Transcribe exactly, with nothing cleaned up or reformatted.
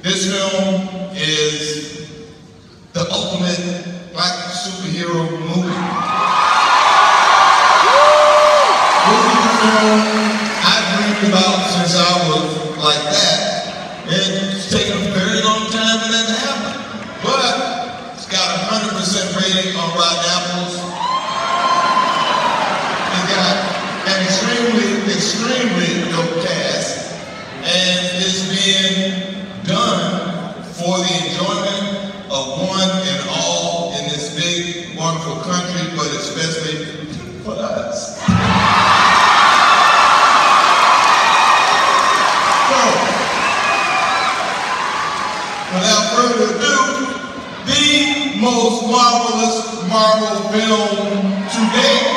This film is the ultimate black superhero movie. This is the film I've dreamed about since I was like that. It's taken a very long time for that to happen. But it's got a one hundred percent rating on Rotten Apples. It's got an extremely, extremely dope cast. And it's being done for the enjoyment of one and all in this big, wonderful country, but especially for us. So, without further ado, the most marvelous Marvel film to date.